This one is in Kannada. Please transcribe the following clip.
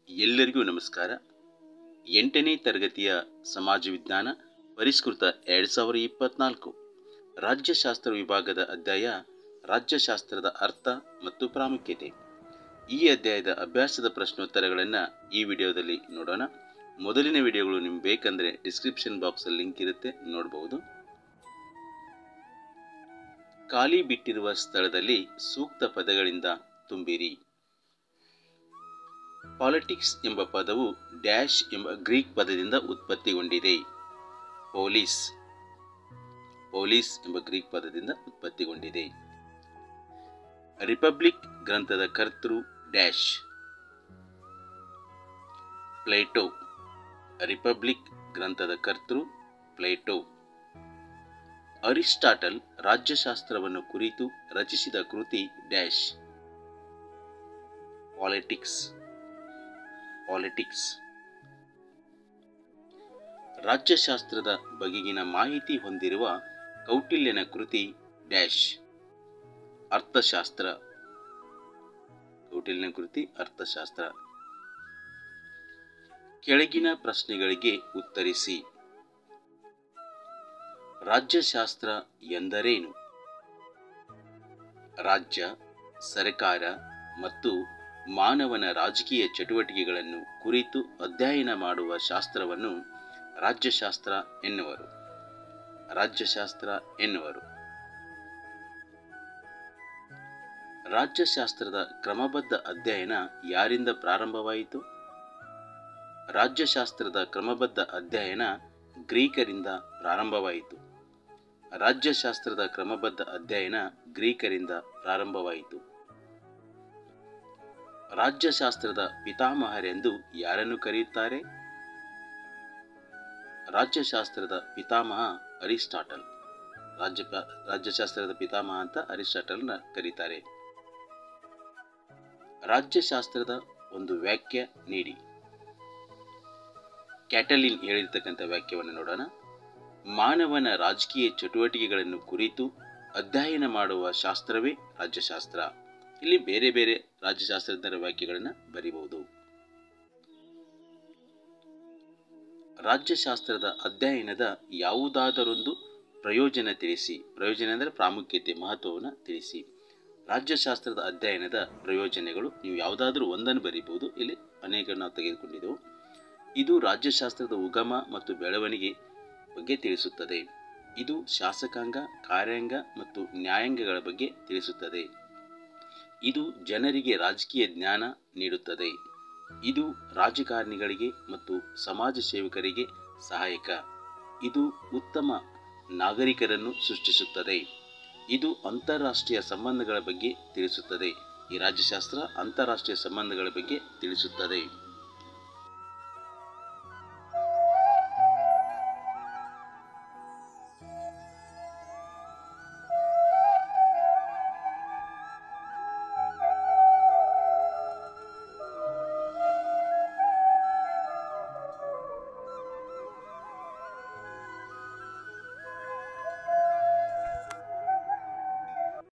ಎಲ್ಲರಿಗೂ ನಮಸ್ಕಾರ. 8ನೇ ತರಗತಿಯ ಸಮಾಜ ವಿಜ್ಞಾನ ಪರಿಷ್ಕೃತ 2024 ರಾಜ್ಯಶಾಸ್ತ್ರ ವಿಭಾಗದ ಅಧ್ಯಾಯ ರಾಜ್ಯಶಾಸ್ತ್ರದ ಅರ್ಥ ಮತ್ತು ಪ್ರಾಮುಖ್ಯತೆ. ಈ ಅಧ್ಯಾಯದ ಅಭ್ಯಾಸದ ಪ್ರಶ್ನೋತ್ತರಗಳನ್ನು ಈ ವಿಡಿಯೋದಲ್ಲಿ ನೋಡೋಣ. ಮೊದಲಿನ ವಿಡಿಯೋಗಳು ನಿಮ್ಗೆ ಬೇಕಂದ್ರೆ ಡಿಸ್ಕ್ರಿಪ್ಷನ್ ಬಾಕ್ಸಲ್ಲಿ ಲಿಂಕ್ ಇರುತ್ತೆ, ನೋಡಬಹುದು. ಖಾಲಿ ಬಿಟ್ಟಿರುವ ಸ್ಥಳದಲ್ಲಿ ಸೂಕ್ತ ಪದಗಳಿಂದ ತುಂಬಿರಿ. ಪಾಲಿಟಿಕ್ಸ್ ಎಂಬ ಪದವು ಡ್ಯಾಶ್ ಎಂಬ ಗ್ರೀಕ್ ಪದದಿಂದ ಉತ್ಪತ್ತಿಗೊಂಡಿದೆ. ಪೊಲೀಸ್ ಎಂಬ ಗ್ರೀಕ್ ಪದದಿಂದ ಉತ್ಪತ್ತಿಗೊಂಡಿದೆ. ರಿಪಬ್ಲಿಕ್ ಗ್ರಂಥದ ಕರ್ತೃ ಡ್ಯಾಶ್. ಪ್ಲೇಟೋ. ರಿಪಬ್ಲಿಕ್ ಗ್ರಂಥದ ಕರ್ತೃ ಪ್ಲೇಟೋ. ಅರಿಸ್ಟಾಟಲ್ ರಾಜ್ಯಶಾಸ್ತ್ರವನ್ನು ಕುರಿತು ರಚಿಸಿದ ಕೃತಿ ಡ್ಯಾಶ್. ಪಾಲಿಟಿಕ್ಸ್. ರಾಜ್ಯಶಾಸ್ತ್ರದ ಬಗೆಗಿನ ಮಾಹಿತಿ ಹೊಂದಿರುವ ಕೌಟಿಲ್ಯನ ಕೃತಿ ಡ್ಯಾಶ್. ಅರ್ಥಶಾಸ್ತ್ರ. ಕೌಟಿಲ್ಯನ ಕೃತಿ ಅರ್ಥಶಾಸ್ತ್ರ. ಕೆಳಗಿನ ಪ್ರಶ್ನೆಗಳಿಗೆ ಉತ್ತರಿಸಿ. ರಾಜ್ಯಶಾಸ್ತ್ರ ಎಂದರೇನು? ರಾಜ್ಯ, ಸರ್ಕಾರ ಮತ್ತು ಮಾನವನ ರಾಜಕೀಯ ಚಟುವಟಿಕೆಗಳನ್ನು ಕುರಿತು ಅಧ್ಯಯನ ಮಾಡುವ ಶಾಸ್ತ್ರವನ್ನು ರಾಜ್ಯಶಾಸ್ತ್ರ ಎನ್ನುವರು. ರಾಜ್ಯಶಾಸ್ತ್ರದ ಕ್ರಮಬದ್ಧ ಅಧ್ಯಯನ ಯಾರಿಂದ ಪ್ರಾರಂಭವಾಯಿತು? ರಾಜ್ಯಶಾಸ್ತ್ರದ ಕ್ರಮಬದ್ಧ ಅಧ್ಯಯನ ಗ್ರೀಕರಿಂದ ಪ್ರಾರಂಭವಾಯಿತು. ರಾಜ್ಯಶಾಸ್ತ್ರದ ಕ್ರಮಬದ್ಧ ಅಧ್ಯಯನ ಗ್ರೀಕರಿಂದ ಪ್ರಾರಂಭವಾಯಿತು. ರಾಜ್ಯಶಾಸ್ತ್ರದ ಪಿತಾಮಹರೆಂದು ಯಾರನ್ನು ಕರೆಯುತ್ತಾರೆ? ರಾಜ್ಯಶಾಸ್ತ್ರದ ಪಿತಾಮಹ ಅರಿಸ್ಟಾಟಲ್. ರಾಜ್ಯಶಾಸ್ತ್ರದ ಪಿತಾಮಹ ಅಂತ ಅರಿಸ್ಟಾಟಲ್ನ ಕರೀತಾರೆ. ರಾಜ್ಯಶಾಸ್ತ್ರದ ಒಂದು ವ್ಯಾಖ್ಯೆ ನೀಡಿ. ಕ್ಯಾಟಲಿನ್ ಹೇಳಿರ್ತಕ್ಕಂಥ ವಾಕ್ಯವನ್ನು ನೋಡೋಣ. ಮಾನವನ ರಾಜಕೀಯ ಚಟುವಟಿಕೆಗಳನ್ನು ಕುರಿತು ಅಧ್ಯಯನ ಮಾಡುವ ಶಾಸ್ತ್ರವೇ ರಾಜ್ಯಶಾಸ್ತ್ರ. ಇಲ್ಲಿ ಬೇರೆ ಬೇರೆ ರಾಜ್ಯಶಾಸ್ತ್ರಜ್ಞರ ವ್ಯಾಖ್ಯೆಗಳನ್ನು ಬರೀಬಹುದು. ರಾಜ್ಯಶಾಸ್ತ್ರದ ಅಧ್ಯಯನದ ಯಾವುದಾದರೊಂದು ಪ್ರಯೋಜನ ತಿಳಿಸಿ. ಪ್ರಯೋಜನ ಅಂದರೆ ಪ್ರಾಮುಖ್ಯತೆ, ಮಹತ್ವವನ್ನು ತಿಳಿಸಿ. ರಾಜ್ಯಶಾಸ್ತ್ರದ ಅಧ್ಯಯನದ ಪ್ರಯೋಜನಗಳು ನೀವು ಯಾವುದಾದ್ರೂ ಒಂದನ್ನು ಬರೀಬಹುದು. ಇಲ್ಲಿ ಅನೇಕ ನಾವು ತೆಗೆದುಕೊಂಡಿದ್ದೆವು. ಇದು ರಾಜ್ಯಶಾಸ್ತ್ರದ ಉಗಮ ಮತ್ತು ಬೆಳವಣಿಗೆ ಬಗ್ಗೆ ತಿಳಿಸುತ್ತದೆ. ಇದು ಶಾಸಕಾಂಗ, ಕಾರ್ಯಾಂಗ ಮತ್ತು ನ್ಯಾಯಾಂಗಗಳ ಬಗ್ಗೆ ತಿಳಿಸುತ್ತದೆ. ಇದು ಜನರಿಗೆ ರಾಜಕೀಯ ಜ್ಞಾನ ನೀಡುತ್ತದೆ. ಇದು ರಾಜಕಾರಣಿಗಳಿಗೆ ಮತ್ತು ಸಮಾಜ ಸೇವಕರಿಗೆ ಸಹಾಯಕ. ಇದು ಉತ್ತಮ ನಾಗರಿಕರನ್ನು ಸೃಷ್ಟಿಸುತ್ತದೆ. ಇದು ಅಂತಾರಾಷ್ಟ್ರೀಯ ಸಂಬಂಧಗಳ ಬಗ್ಗೆ ತಿಳಿಸುತ್ತದೆ. ಈ ರಾಜ್ಯಶಾಸ್ತ್ರ ಅಂತಾರಾಷ್ಟ್ರೀಯ ಸಂಬಂಧಗಳ ಬಗ್ಗೆ ತಿಳಿಸುತ್ತದೆ.